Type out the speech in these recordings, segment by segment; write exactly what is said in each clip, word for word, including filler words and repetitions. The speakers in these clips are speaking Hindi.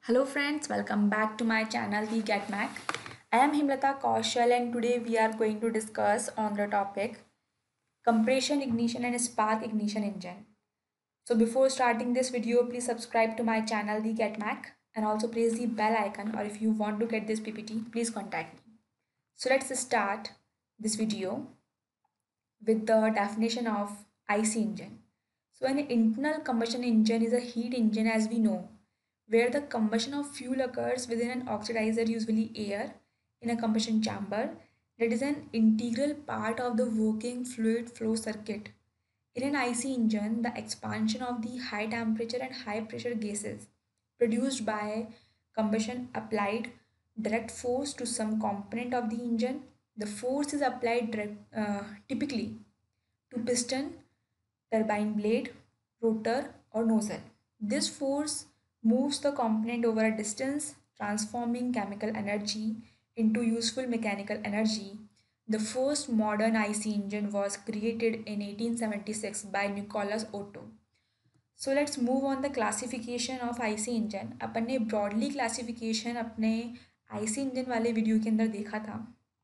Hello friends, welcome back to my channel The Get Mac. I am Himlata Kaushal and today we are going to discuss on the topic compression ignition and spark ignition engine. So before starting this video, please subscribe to my channel The Get Mac and also press the bell icon, or if you want to get this P P T, please contact me. So let's start this video with the definition of I C engine. So an internal combustion engine is a heat engine, as we know, where the combustion of fuel occurs within an oxidizer, usually air, in a combustion chamber that is an integral part of the working fluid flow circuit. In an I C engine, the expansion of the high temperature and high pressure gases produced by combustion applied direct force to some component of the engine. The force is applied direct, uh, typically to piston, turbine blade, rotor, or nozzle. This force moves the component over a distance, transforming chemical energy into useful mechanical energy. The first modern I C engine was created in eighteen seventy-six by Nicholas Otto. So let's move on the classification of I C engine. अपन ने broadly classification अपने I C engine वाले वीडियो के अंदर देखा था,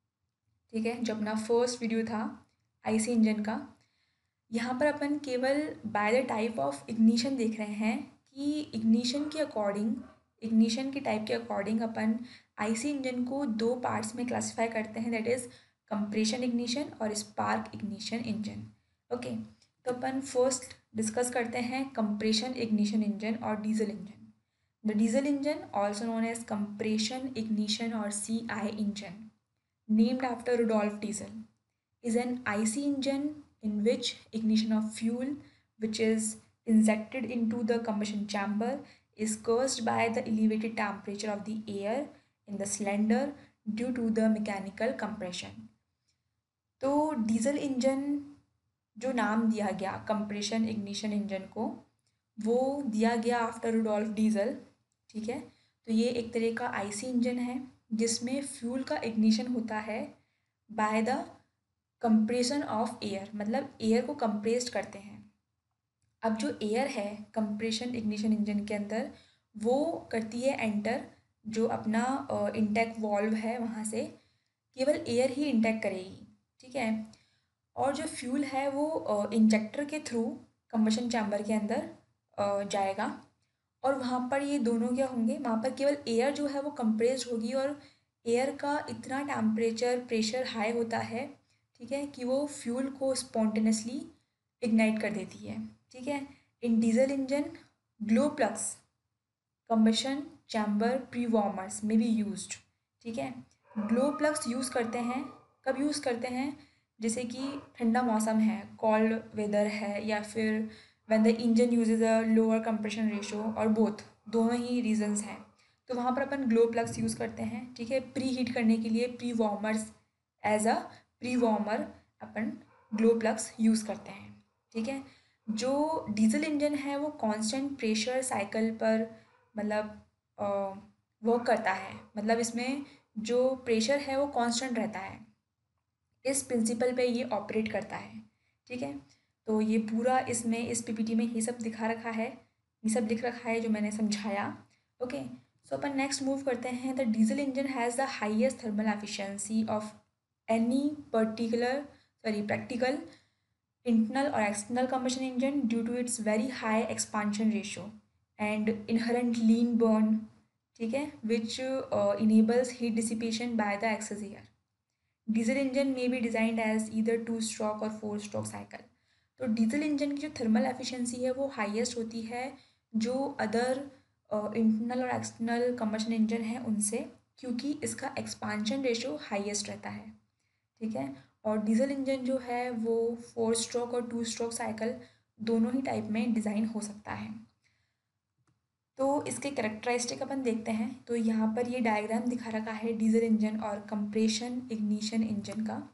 ठीक है, जो अपना फर्स्ट वीडियो था I C इंजन का। यहाँ पर अपन केवल by the type of ignition देख रहे हैं कि इग्निशन के अकॉर्डिंग, इग्निशन के टाइप के अकॉर्डिंग अपन आईसी इंजन को दो पार्ट्स में क्लासिफाई करते हैं, दैट इज़ कंप्रेशन इग्निशन और स्पार्क इग्निशन इंजन। ओके, तो अपन फर्स्ट डिस्कस करते हैं कंप्रेशन इग्निशन इंजन और diesel engine. The diesel engine, also known as compression ignition और C I engine, named after Rudolf Diesel, is an I C engine in which ignition of fuel, which is injected into the combustion chamber, is caused by the elevated temperature of the air in the cylinder due to the mechanical compression. तो डीजल इंजन जो नाम दिया गया कंप्रेशन इग्निशन इंजन को, वो दिया गया आफ्टर रुडोल्फ डीजल, ठीक है। तो ये एक तरह का आईसी इंजन है जिसमें फ्यूल का इग्निशन होता है by the compression of air, मतलब एयर को कंप्रेस्ड करते हैं। अब जो एयर है कंप्रेशन इग्निशन इंजन के अंदर, वो करती है एंटर, जो अपना इंटेक वॉल्व है वहाँ से केवल एयर ही इंटेक करेगी, ठीक है। और जो फ्यूल है वो इंजेक्टर के थ्रू कंबशन चैम्बर के अंदर uh, जाएगा, और वहाँ पर ये दोनों क्या होंगे, वहाँ पर केवल एयर जो है वो कंप्रेस्ड होगी, और एयर का इतना टेम्परेचर प्रेशर हाई होता है, ठीक है, कि वो फ्यूल को स्पॉन्टेनियसली इग्नाइट कर देती है, ठीक है। In diesel engine glow plugs combustion chamber pre warmers में भी यूज्ड, ठीक है। ग्लो प्लग्स यूज़ करते हैं, कब यूज़ करते हैं, जैसे कि ठंडा मौसम है, कोल्ड वेदर है, या फिर when the engine uses a lower compression ratio, और बोथ दोनों ही रीजंस हैं, तो वहाँ पर अपन ग्लो प्लग्स यूज़ करते हैं, ठीक है, प्री हीट करने के लिए pre warmers, as a pre warmer अपन ग्लो प्लग्स यूज़ करते हैं, ठीक है। जो डीजल इंजन है वो कांस्टेंट प्रेशर साइकिल पर मतलब वर्क करता है, मतलब इसमें जो प्रेशर है वो कांस्टेंट रहता है, इस प्रिंसिपल पे ये ऑपरेट करता है, ठीक है। तो ये पूरा इसमें इस पीपीटी में ये सब दिखा रखा है, ये सब लिख रखा है जो मैंने समझाया। ओके, सो अपन नेक्स्ट मूव करते हैं। The diesel engine has the highest thermal efficiency of any particular sorry practical internal or external combustion engine due to its very high expansion ratio and inherent lean burn, ठीक है, which uh, enables heat dissipation by the excess air. डीजल इंजन में भी designed as either two stroke और फोर स्ट्रोक साइकिल। तो डीजल इंजन की जो थर्मल एफिशिएंसी है वो हाईएस्ट होती है जो अदर इंटरनल और एक्सटर्नल कंबशन इंजन है उनसे, क्योंकि इसका एक्सपांशन रेशियो हाईएस्ट रहता है, ठीक है। और डीजल इंजन जो है वो फोर स्ट्रोक और टू स्ट्रोक साइकिल दोनों ही टाइप में डिज़ाइन हो सकता है। तो इसके कैरेक्टरिस्टिक अपन देखते हैं। तो यहाँ पर ये डायग्राम दिखा रखा है डीजल इंजन और कंप्रेशन इग्निशन इंजन का,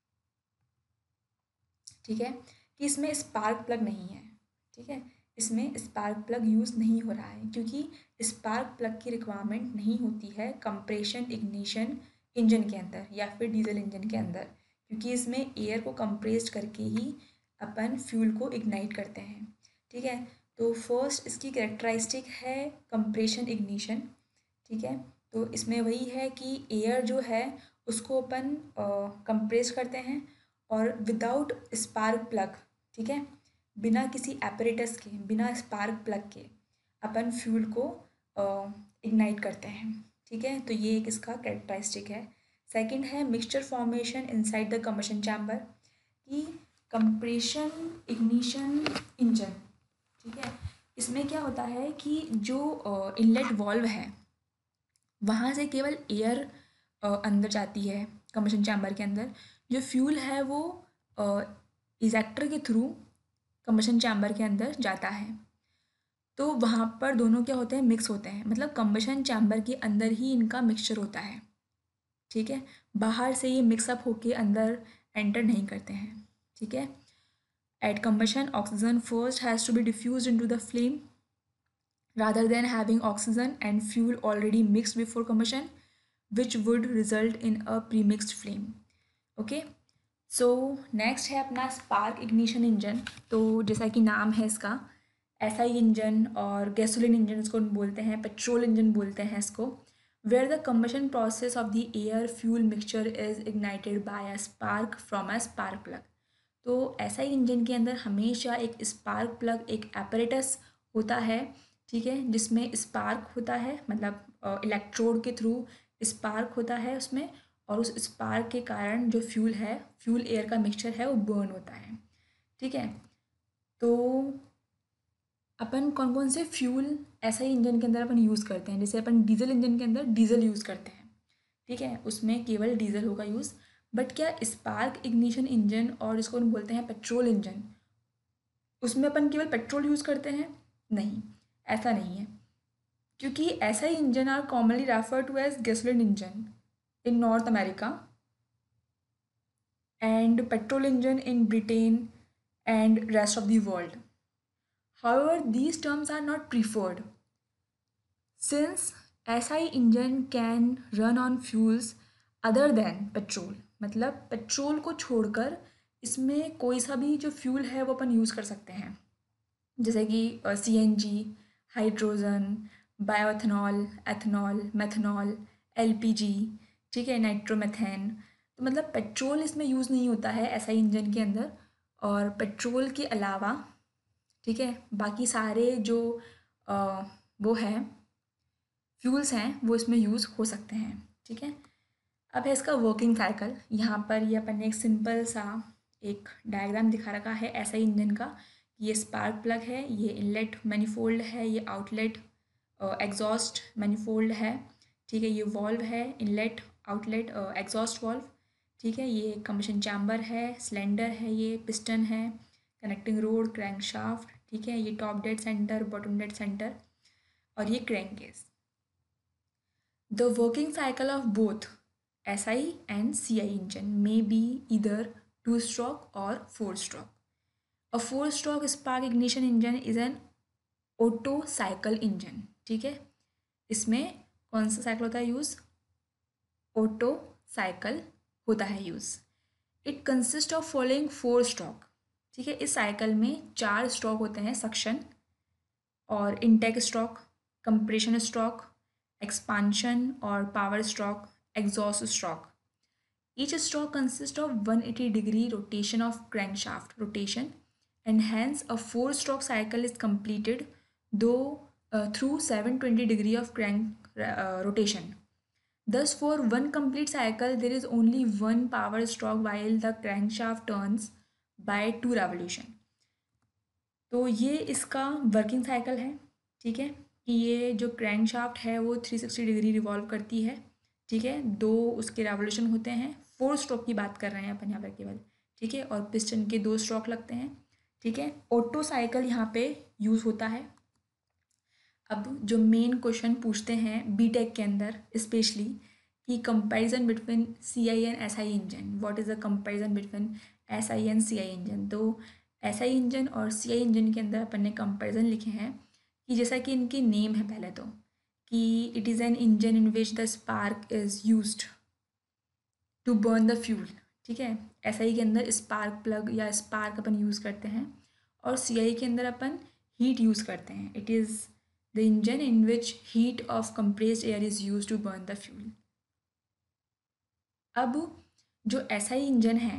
ठीक है, कि इसमें स्पार्क प्लग नहीं है, ठीक है, इसमें स्पार्क प्लग यूज़ नहीं हो रहा है क्योंकि स्पार्क प्लग की रिक्वायरमेंट नहीं होती है कंप्रेशन इग्निशन इंजन के अंदर या फिर डीजल इंजन के अंदर, क्योंकि इसमें एयर को कंप्रेस्ड करके ही अपन फ्यूल को इग्नाइट करते हैं, ठीक है। तो फर्स्ट इसकी कैरेक्टरिस्टिक है कंप्रेशन इग्निशन। ठीक है। तो इसमें वही है कि एयर जो है उसको अपन कंप्रेस करते हैं और विदाउट स्पार्क प्लग, ठीक है, बिना किसी एपरेटस के, बिना स्पार्क प्लग के अपन फ्यूल को इग्नाइट करते हैं, ठीक है। तो ये एक इसका कैरेक्टरिस्टिक है। सेकंड है mixture formation inside the combustion chamber, कि कंप्रेशन इग्निशन इंजन, ठीक है, इसमें क्या होता है कि जो इनलेट वॉल्व है वहाँ से केवल एयर अंदर जाती है कंबशन चैम्बर के अंदर, जो फ्यूल है वो इजेक्टर के थ्रू कंबशन चैम्बर के अंदर जाता है। तो वहाँ पर दोनों क्या होते हैं, मिक्स होते हैं, मतलब कंबशन चैम्बर के अंदर ही इनका मिक्सचर होता है, ठीक है। बाहर से ये मिक्सअप होके अंदर एंटर नहीं करते हैं, ठीक है। At combustion oxygen first has to be diffused into the flame rather than having oxygen and fuel already mixed before combustion, which would result in a premixed flame. Okay, so next है अपना स्पार्क इग्निशन इंजन। तो जैसा कि नाम है इसका, एसआई इंजन और गैसोलिन इंजन इसको बोलते हैं, पेट्रोल इंजन बोलते हैं इसको, where the combustion process of the air fuel mixture is ignited by a spark from a spark plug. तो एसआई इंजन के अंदर हमेशा एक स्पार्क प्लग, एक एपरेटस होता है, ठीक है, जिसमें स्पार्क होता है, मतलब इलेक्ट्रोड के थ्रू स्पार्क होता है उसमें, और उस स्पार्क के कारण जो फ्यूल है, फ्यूल एयर का मिक्सचर है, वो बर्न होता है, ठीक है। तो अपन कौन कौन से फ्यूल एसआई इंजन के अंदर अपन यूज़ करते हैं, जैसे अपन डीजल इंजन के अंदर डीजल यूज़ करते हैं, ठीक है, उसमें केवल डीजल होगा यूज़। बट क्या स्पार्क इग्निशन इंजन और इसको हम बोलते हैं पेट्रोल इंजन, उसमें अपन केवल पेट्रोल यूज़ करते हैं? नहीं, ऐसा नहीं है, क्योंकि ऐसा ही engine are commonly refer to as gasoline engine in North America and petrol engine in Britain and rest of the world. However, these terms are not preferred since S I engine can run on fuels other than petrol, मतलब पेट्रोल को छोड़कर इसमें कोई सा भी जो फ्यूल है वो अपन यूज़ कर सकते हैं, जैसे कि C N G, hydrogen, bioethanol, ethanol, methanol, L P G, ठीक है, नाइट्रोमेथेन। तो मतलब पेट्रोल इसमें यूज़ नहीं होता है एस आई इंजन के अंदर, और पेट्रोल के अलावा, ठीक है, बाकी सारे जो आ, वो है फ्यूल्स हैं वो इसमें यूज़ हो सकते हैं, ठीक है। अब है इसका वर्किंग साइकिल। यहाँ पर ये अपन ने एक सिंपल सा एक डायग्राम दिखा रखा है ऐसा ही इंजन का। ये स्पार्क प्लग है, ये इनलेट मैनिफोल्ड है, ये आउटलेट एग्जॉस्ट मैनिफोल्ड है, ठीक है, ये वॉल्व है, इनलेट आउटलेट एग्जॉस्ट वॉल्व, ठीक है, ये कंबशन चैम्बर है, सिलेंडर है, ये पिस्टन है, कनेक्टिंग रोड, क्रैंकशाफ्ट, ठीक है, ये top dead centre, bottom dead centre, और ये crankcase. The working cycle of both S I and C I engine may be either two stroke or four stroke. A four stroke spark ignition engine is an Otto cycle engine, ठीक है। इसमें कौन सा साइकिल होता है यूज़? Otto साइकिल होता है use. It consist of following four stroke, ठीक है। इस साइकिल में चार स्ट्रोक होते हैं, सक्शन और intake stroke, compression stroke, expansion और power stroke, exhaust stroke. Each stroke consists of one hundred eighty degree rotation of crankshaft rotation, and hence a four stroke cycle is completed though uh, through seven hundred twenty degree of crank uh, rotation. Thus, for one complete cycle, there is only one power stroke while the crankshaft turns by two revolution. तो ये इसका वर्किंग साइकिल है, ठीक है, कि ये जो क्रैंकशाफ्ट है वो थ्री सिक्सटी डिग्री रिवॉल्व करती है, ठीक है, दो उसके रेवोल्यूशन होते हैं, फोर स्ट्रोक की बात कर रहे हैं अपन यहाँ पर केवल, ठीक है, और पिस्टन के दो स्ट्रोक लगते हैं, ठीक है। ऑटो साइकिल यहाँ पे यूज़ होता है। अब जो मेन क्वेश्चन पूछते हैं बीटेक के अंदर स्पेशली, कि comparison between C I and S I engine, what is the comparison between S I and C I engine. तो एस आई इंजन और सी आई इंजन के अंदर अपन ने कंपैरिजन लिखे हैं कि जैसा कि इनकी नेम है पहले तो, कि it is an engine in which the spark is used to burn the fuel, ठीक है। एस आई के अंदर स्पार्क प्लग या स्पार्क अपन यूज़ करते हैं, और सी आई के अंदर अपन हीट यूज़ करते हैं। It is the engine in which heat of compressed air is use to burn the fuel. अब जो एसआई इंजन है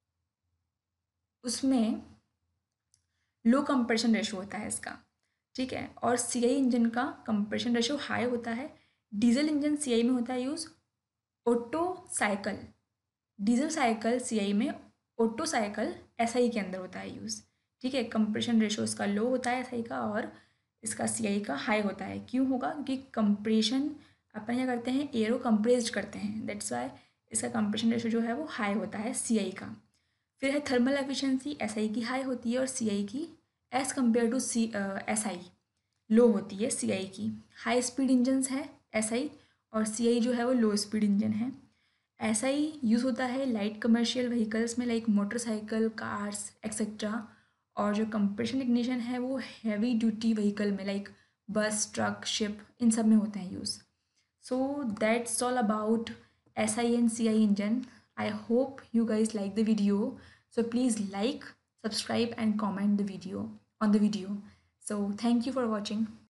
उसमें लो कंप्रेशन रेशो होता है इसका, ठीक है, और सीआई इंजन का कंप्रेशन रेशो हाई होता है। डीजल इंजन सीआई में होता है use Otto cycle, diesel cycle CI में, ऑटो साइकिल एसआई के अंदर होता है यूज़, ठीक है। कंप्रेशन रेशो इसका लो होता है एसआई का और इसका सीआई का हाई होता है। क्यों होगा? क्योंकि कंप्रेशन अपन क्या करते हैं, एयर को कंप्रेस्ड करते हैं, दैट्स वाई इसका कंप्रेशन रेशो जो है वो हाई होता है सीआई का। फिर है थर्मल एफिशिएंसी, एसआई की हाई होती है और सीआई की as compare to C SI low होती है सीआई की। हाई स्पीड इंजन्स है एसआई और सीआई जो है वो लो स्पीड इंजन है। एसआई यूज़ होता है लाइट कमर्शियल व्हीकल्स में लाइक मोटरसाइकिल, कार्स एक्सेट्रा, और जो कंप्रेशन इग्निशन है वो हैवी ड्यूटी व्हीकल में लाइक बस, ट्रक, शिप, इन सब में होते हैं use. So that's all about S I and C I engine. I hope you guys like the video. So please like, subscribe and comment the video on the video. So thank you for watching.